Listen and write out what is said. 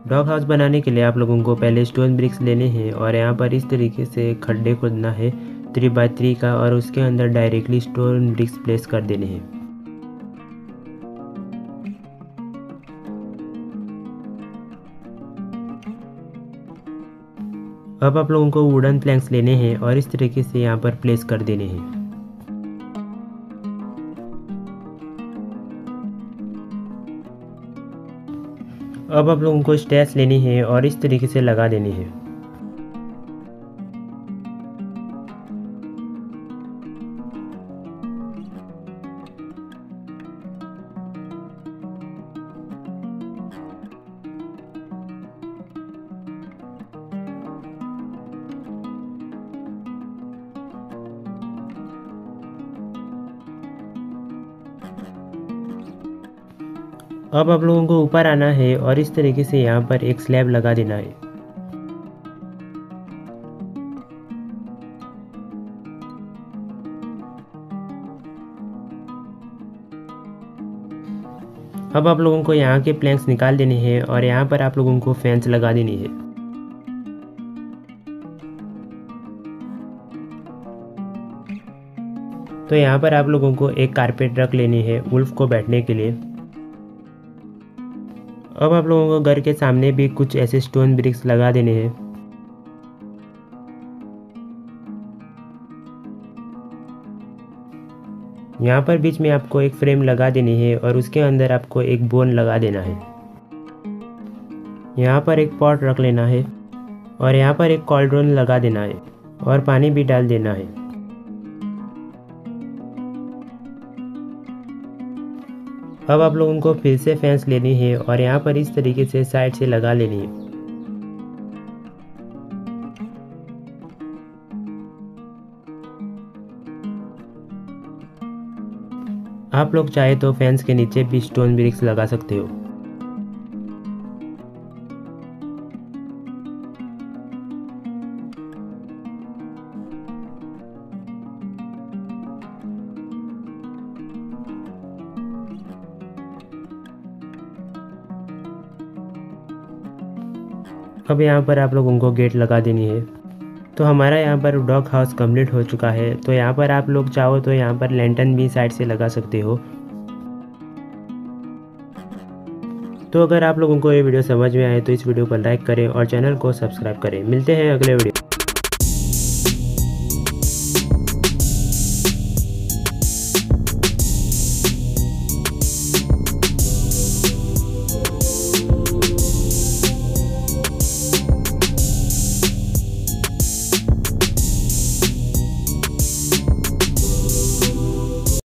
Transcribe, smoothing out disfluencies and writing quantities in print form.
Dog house बनाने के लिए आप लोगों को पहले स्टोन ब्रिक्स लेने हैं और यहाँ पर इस तरीके से खड्डे खोदना है 3x3 का और उसके अंदर डायरेक्टली स्टोन ब्रिक्स प्लेस कर देने हैं। अब आप लोगों को वुडन प्लैंक्स लेने हैं और इस तरीके से यहाँ पर प्लेस कर देने हैं। अब आप लोगों को स्टेयर्स लेनी है और इस तरीके से लगा देनी है। अब आप लोगों को ऊपर आना है और इस तरीके से यहाँ पर एक स्लैब लगा देना है। अब आप लोगों को यहाँ के प्लैंक्स निकाल देने हैं और यहाँ पर आप लोगों को फेंस लगा देनी है। तो यहाँ पर आप लोगों को एक कारपेट रख लेनी है वुल्फ को बैठने के लिए। अब आप लोगों को घर के सामने भी कुछ ऐसे स्टोन ब्रिक्स लगा देने हैं। यहाँ पर बीच में आपको एक फ्रेम लगा देनी है और उसके अंदर आपको एक बोन लगा देना है। यहाँ पर एक पॉट रख लेना है और यहाँ पर एक कॉल्ड्रोन लगा देना है और पानी भी डाल देना है। अब आप लोगों को फिर से फेंस लेनी है और यहाँ पर इस तरीके से साइड से लगा लेनी है। आप लोग चाहे तो फेंस के नीचे भी स्टोन ब्रिक्स लगा सकते हो। अब यहाँ पर आप लोगों को गेट लगा देनी है। तो हमारा यहाँ पर डॉग हाउस कंप्लीट हो चुका है। तो यहाँ पर आप लोग चाहो तो यहाँ पर लैंटर्न भी साइड से लगा सकते हो। तो अगर आप लोगों को ये वीडियो समझ में आए तो इस वीडियो को लाइक करें और चैनल को सब्सक्राइब करें। मिलते हैं अगले वीडियो।